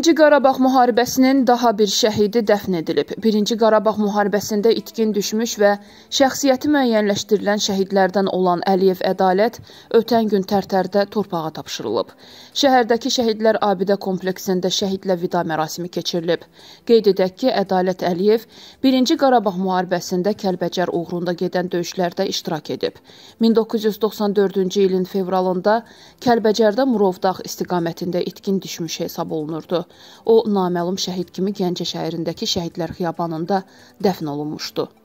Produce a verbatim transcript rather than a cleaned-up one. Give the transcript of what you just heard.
Birinci Qarabağ müharibəsinin daha bir şəhidi dəfn edilib. Birinci Qarabağ müharibəsində itkin düşmüş və şəxsiyyəti müəyyənləşdirilən şəhidlərdən olan Əliyev Ədalət ötən gün Tərtərdə torpağa tapşırılıb. Şəhərdəki şəhidlər abidə kompleksində şəhidlə vida mərasimi keçirilib. Qeyd edək ki, Ədalət Əliyev Birinci Qarabağ müharibəsində Kəlbəcər uğrunda gedən döyüşlərdə iştirak edib. min doqquz yüz doxsan dördüncü ilin fevralında Kəlbəcərdə Murovdağ istiqamətində itkin düşmüş hesab olunur. O, naməlum şəhid kimi Gəncə şəhərindəki Şəhidlər Xiyabanında dəfn olunmuşdu.